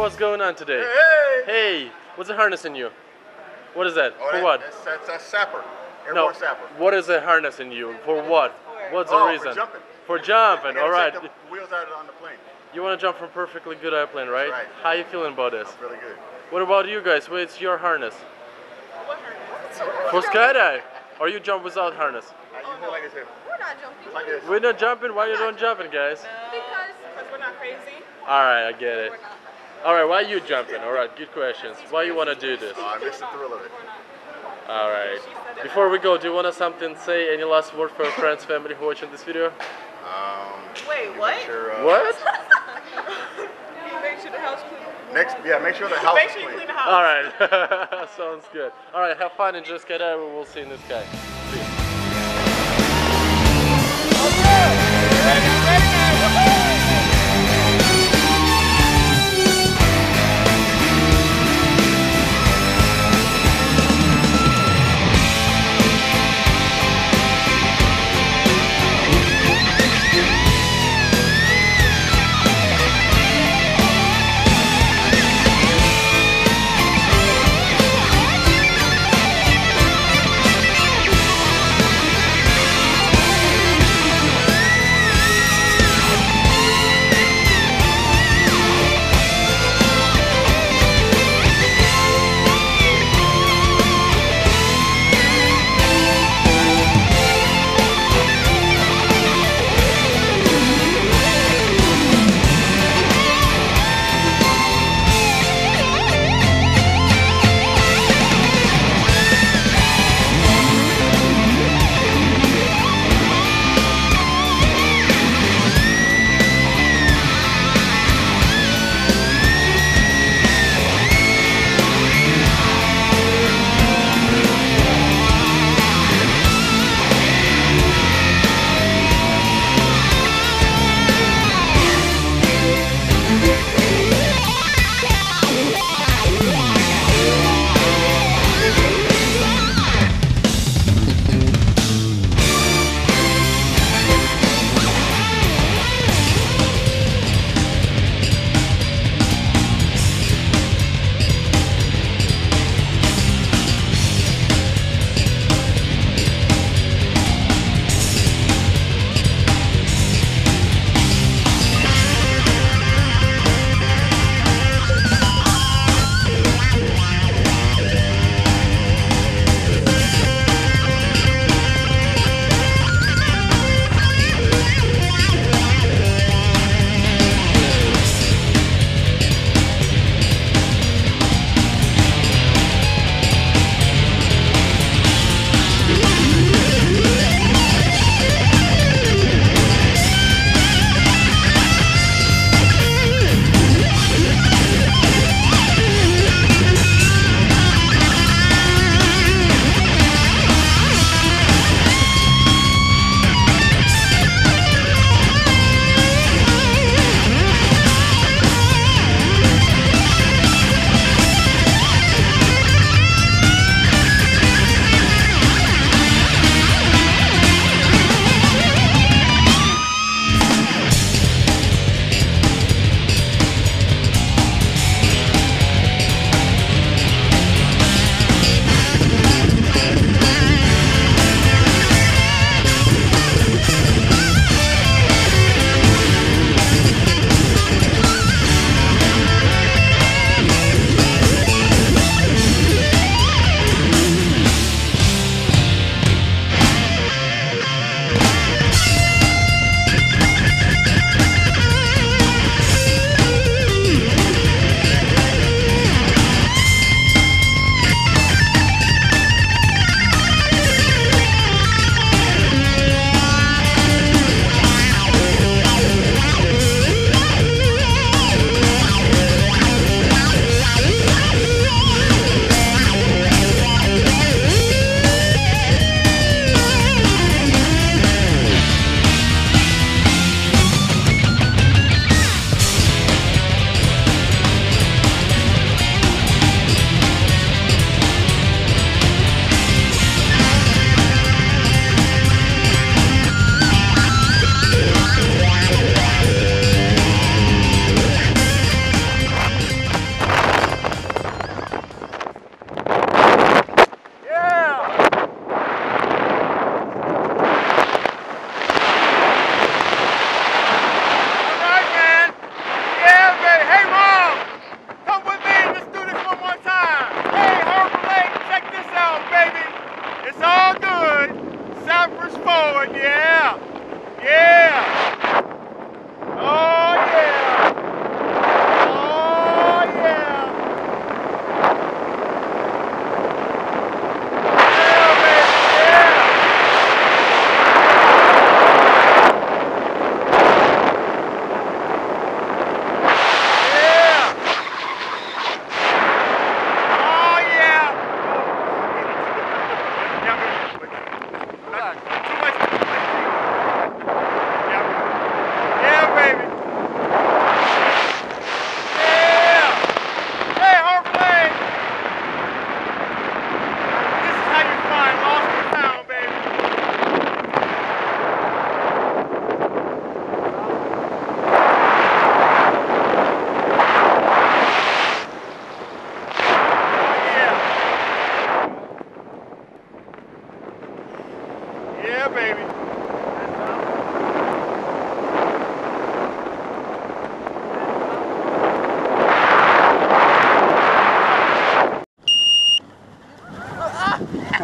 what's going on today? Hey! Hey, what's the harness in you? What is that? For what? That's sapper. No, sapper. what is the harness in you? For what? What's the reason? For jumping. For jumping, alright. Check the wheels out on the plane. You want to jump from a perfectly good airplane, right? That's right. How you feeling about this? I'm really good. What about you guys? What's your harness? What harness? For skydive? Or you jump without harness? You like this here. We're not jumping. Like this. We're not jumping? Why you don't jumping, guys? Because we're not crazy. Alright, I get it. Alright, why you jumping? Alright, good questions. Why you want to do this? I miss the thrill of it. Alright. Before we go, do you want to say any last word for your friends, family who are watching this video? Wait, what? What? Make sure the house clean. Make sure the house Make is sure you clean. clean the house. Alright, sounds good. Alright, have fun and just get out. We'll see you in the sky. Peace.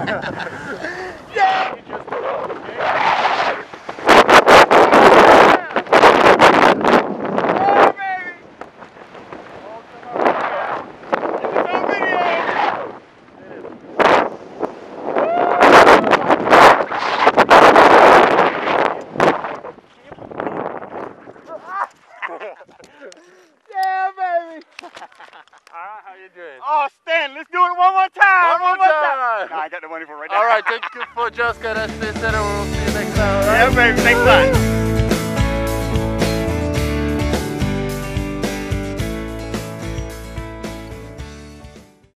Yeah! Yeah, baby. Alright, how you doing? Oh, Stan, let's do it one more time. One more time. Nah, I got the money for it right now. Alright, thank you for just getting us this, and we'll see you next time. Alright? Yeah, baby. Next time.